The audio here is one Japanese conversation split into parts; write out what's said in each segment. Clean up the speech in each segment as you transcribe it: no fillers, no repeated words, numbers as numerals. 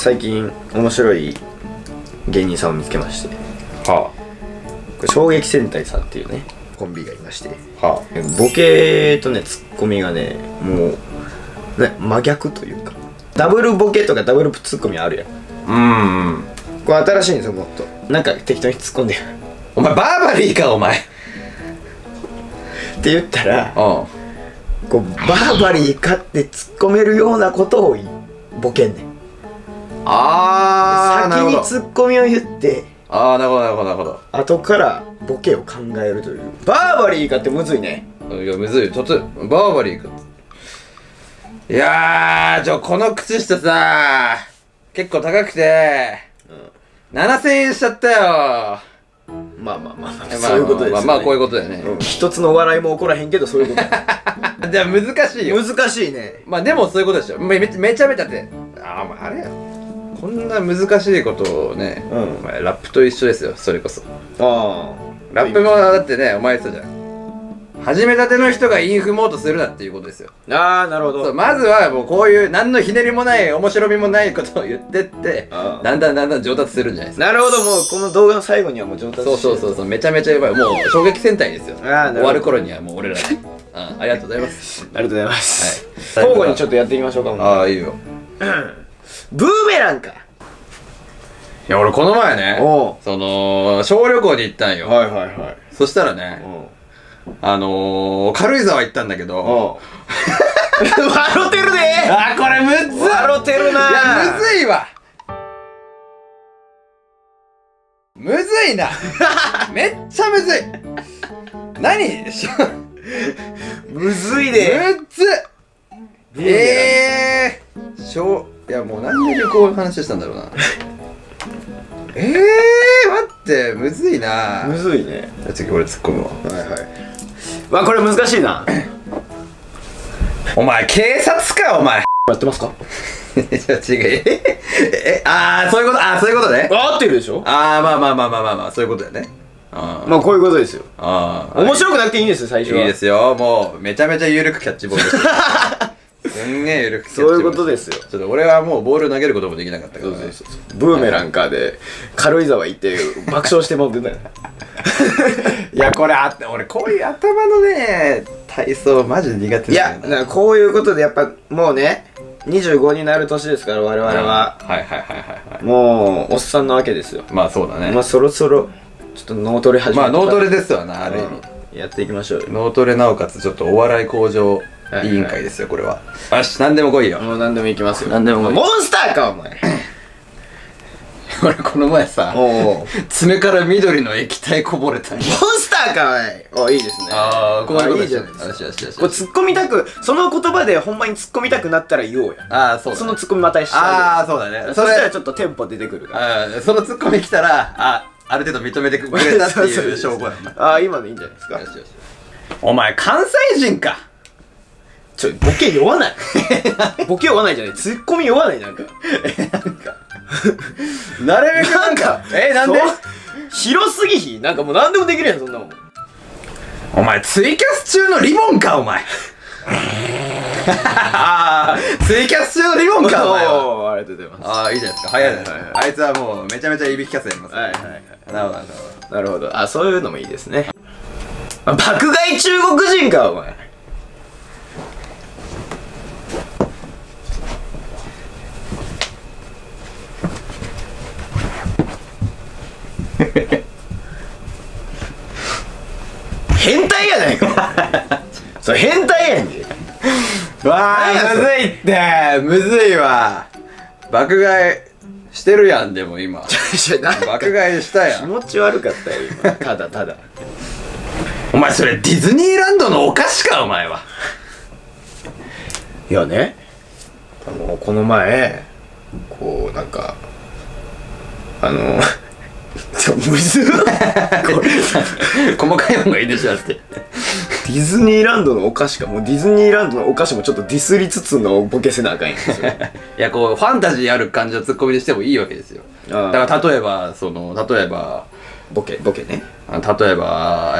最近面白い芸人さんを見つけまして、これ衝撃戦隊さんっていうねコンビがいまして、ボケとねツッコミがねもうね真逆というか、ダブルボケとかダブルツッコミあるやん。これ新しいんですよ。もっとなんか適当に突っ込んでお前バーバリーかお前って言ったら、こうバーバリーかって突っ込めるようなことをボケんねん。先にツッコミを言って、 なるほどなるほどなるほど。 後からボケを考えるという。バーバリーかってむずいね。 いやむずい。ちょっとバーバリーか。いやーこの靴下さ結構高くて、7000円しちゃったよ。 まあそういうことですよね。 まあこういうことだよね。 一つの笑いも起こらへんけどそういうことだ。 じゃあ難しいよ。 難しいね。 まあでもそういうことでしょ。めちゃめちゃって、あれや。こんな難しいことをね、ラップと一緒ですよ、それこそ。ラップもだってね、お前言ってたじゃん。始めたての人がインフモートするなっていうことですよ。 なるほど。 まずはもうこういう何のひねりもない面白みもないことを言ってって、だんだん上達するんじゃないですか。 なるほど。もうこの動画の最後にはもう上達してる。 そうめちゃめちゃやばい。もう衝撃戦隊ですよ。終わる頃にはもう俺らありがとうございます。 ありがとうございます。交互にちょっとやっていきましょうか。 いいよ。 ブーメランか。 いや俺この前ね、その小旅行に行ったんよ。そしたらね、軽井沢行ったんだけど、 笑ってるね。 これむずい。 笑ってるな。 いやむずいわ。むずいな。めっちゃむずい。何むずいね。 むずい。いやもう何でこういう話したんだろうな。待ってむずいな。 むずいね。 次俺突っ込むわ。 これ難しいな。 お前警察かお前。 やってますか。 違う。そういうこと。そういうことね。 合ってるでしょ。 まあそういうことだよね。 まあこういうことですよ。面白くなくていいんですよ最初は。いいですよ。もうめちゃめちゃ緩くキャッチボールすんげえ緩くキャッチボール。 そういうことですよ。 ちょっと俺はもうボール投げることもできなかったから。 ブーメランカーで軽井沢行って爆笑してもんでたよ。 いやこれ俺こういう頭のね体操マジで苦手なんだよ。いやこういうことでやっぱもうね25になる年ですから我々は。もうおっさんなわけですよ。 まあそうだね。 まあそろそろちょっと脳トレ始めて。 まあ脳トレですわな、ある意味。 やっていきましょうよ。 脳トレなおかつちょっとお笑い向上委員会ですよこれは。よし何でも来いよ。 もう何でもいきますよ。 何でも来い。 モンスターかお前。 俺この前さ爪から緑の液体こぼれた。モンスターかおい。いいですね。 こういうこといいじゃないですか。 よしこれ突っ込みたく、その言葉でほんまに突っ込みたくなったら言おうや。 そうだね。 その突っ込みまたしてあそうだね。 そしたらちょっとテンポ出てくるから。 その突っ込み来たらある程度認めてくれたっていう証拠やな。 今のいいんじゃないですか。 よし。お前関西人か。 ボケ酔わない。ボケ酔わないじゃない。ツッコミ酔わない。なんかなるべくなんかなんで広すぎひなんかもう何でもできるやんそんなもん。 お前ツイキャス中のリボンかお前。ツイキャス中のリボンかお前は。 ありがとうございます。 いいじゃないですか。早いです。あいつはもうめちゃめちゃいびきキャスやります。 なるほど。そういうのもいいですね。爆買い中国人かお前。変態やないか。それ変態やんけ。 むずいってむずいわ。爆買いしてるやん。でも今爆買いしたやん。 気持ち悪かったよ今。ただお前それディズニーランドのお菓子かお前は。 いやねこの前こうなんかむずっ細かい方がいいでしょってディズニーランドのお菓子か。もうディズニーランドのお菓子もちょっとディスりつつのボケせなあかんやん。いやこうファンタジーある感じのツッコミにしてもいいわけですよ。だから例えばボケね。 例えば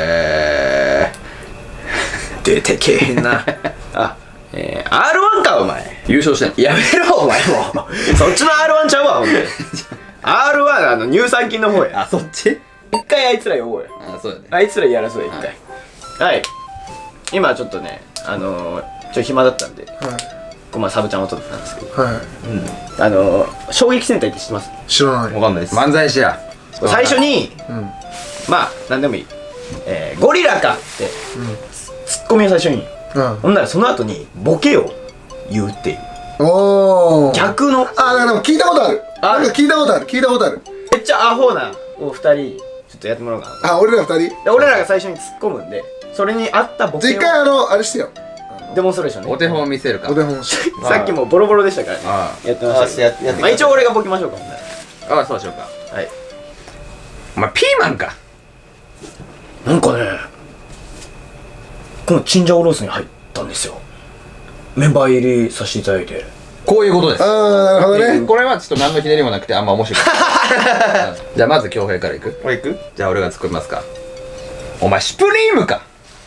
出てけへんな。R1 かお前。 優勝してん。 やめろお前もう。そっちの R1 ほんで。R は乳酸菌の方や。 あ、そっち。 一回あいつら呼ぼうよ。 あ、そうだね。 あいつらやらそうよ、一回。はい。今ちょっとね、暇だったんで、まあサブちゃんを撮ってたんですけど、衝撃戦隊って知ってます？ 知らない。 わかんないです。 漫才師や。 最初に、まあ、なんでもいい。ゴリラかってツッコミを最初に、ほんならその後にボケを言うっていう。 おお。 逆の。 あ、でも聞いたことある。なんか聞いたことある。聞いたことある。 めっちゃアホなお二人ちょっとやってもらおうかな。 あ、俺ら二人。 俺らが最初に突っ込むんで、それに合ったボケを実回あれしてよ。 デモンストレーションね。 お手本見せるか。 お手本して。 さっきもボロボロでしたからね。やってましたけど。まあ一応俺がボケましょうか。 ああ、そうしようか。 はい。 お前ピーマンか。 なんかね、このチンジャオロースに入ったんですよ。メンバー入りさせていただいて。 こういうことです。 ああ、なるほどね。 これはちょっと何のひねりもなくてあんま面白い。じゃあまず恭平からいく？俺いく？じゃあ俺が突っ込みますか。お前シュプリームか。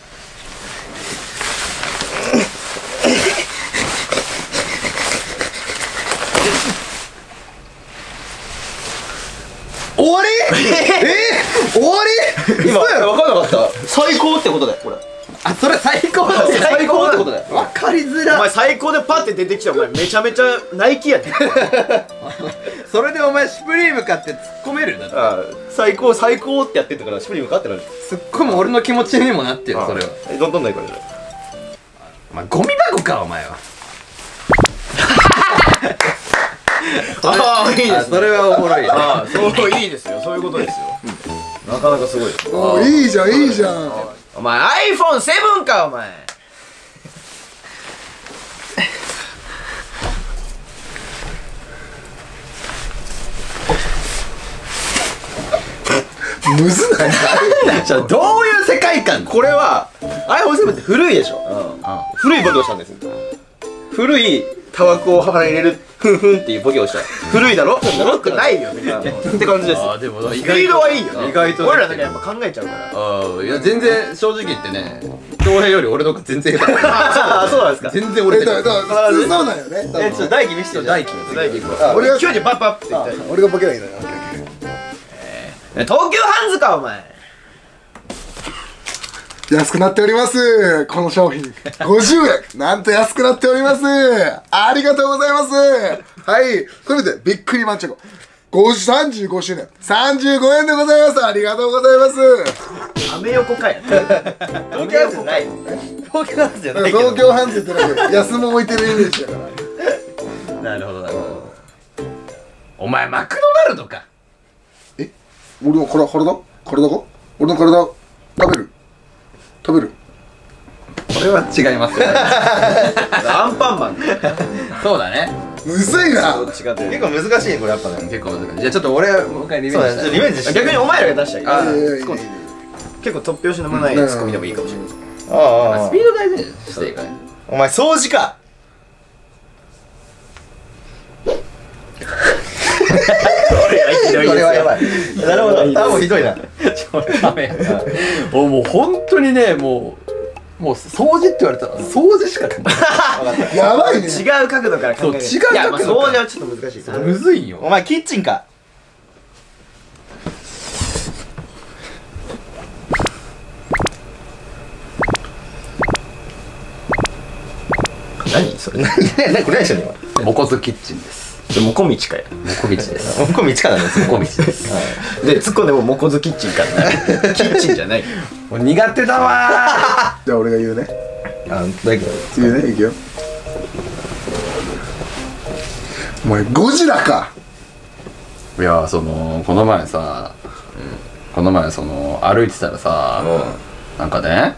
終わり？終わり？ 今分かんなかった。最高ってことだよこれ。 あ、それ最高だ。 最高ってことだよ。 分かりづら。 お前最高でパッて出てきたお前めちゃめちゃナイキやで。 それでお前シュプリームかって突っ込めるんだって。 最高ってやってたからシュプリームかってなる。 突っ込む俺の気持ちにもなってるそれは。 どんないこれ。 お前ゴミ箱かお前は。 ああいいです。 それはおもろい。 ああそういいですよ。そういうことですよ。なかなかすごい。 お、いいじゃんいいじゃん。 お前 iPhone7 かお前。 むずない？ じゃあどういう世界観？これは iPhone7 って古いでしょ。古いボケをしたんです。古いタバコを鼻に入れるふんふんっていうボケをした。古いだろ？古くないよって感じです。 でもスピードはいいよね。 意外と俺らだけやっぱ考えちゃうから。 ああ、いや全然正直言ってね、恭平より俺の方が全然下手。 あ、そうなんですか。 全然俺だから普通そうなんよね。 ちょっと大輝見せてよ。大輝俺が勢いでパッパッって言ったら。 俺がボケないいのよ。 東急ハンズかお前。 安くなっておりますこの商品50円なんと安くなっております。ありがとうございます。はい、それでびっくりマンチョコ35周年35円でございます。ありがとうございます。 アメ横かい。東京ハンズじゃない。東京ハンズじゃない。 東京ハンズってなんか安も置いてるイメージだから。 なるほどなるほど。お前マクドナルドか。 俺の体か俺の体食べるこれは違いますよ。 アンパンマン。 そうだね。 むずいな。 結構難しいこれやっぱね。 結構難しい。じゃあちょっと俺もう一回リベンジしたい。 リベンジして。逆にお前らが出したらいい。結構突拍子のないツッコミでもいいかもしれない。 スピード大事にしていかない。 お前掃除か。これはやばい。なるほど。あ、もうひどいな。 もう本当にね、もう掃除って言われたら掃除しか考えない。 やばいね。 違う角度から考える。 違う角度から。 掃除はちょっと難しい。 むずいよ。 お前キッチンか。何それ？何これ何してんの今？ モコズキッチンです。 モコミチかよ。 モコミチです。 モコミチかなんです。 モコミチです。 で突っ込んでもモコズキッチンか。キッチンじゃない。 もう苦手だわ。 じゃあ俺が言うね。 だけど言うね、いくよ。お前ゴジラか。 いやこの前さ、歩いてたらさ、なんかね、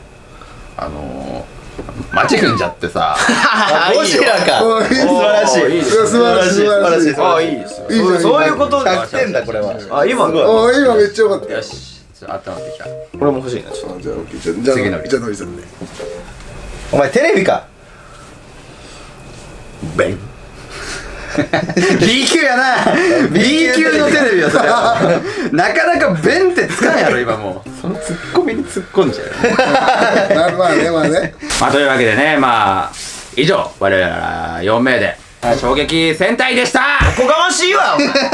街踏んじゃってさ。 ゴジラか。 素晴らしい。素晴らしい。 あ、いいですよ。そういうことで100点だこれは。あ、今めっちゃよかった。 よし、温まってきた。 これも欲しいな。ちょっとじゃあ次のりさんね。 お前テレビか。ベン。 B 級やな。B 級のテレビやそれ。なかなかベンってつかんやろ今もう。そのツッコミに突っ込んじゃう。 まあね。 というわけでね、以上我々4名で衝撃戦隊でした。 おこがましいわお前。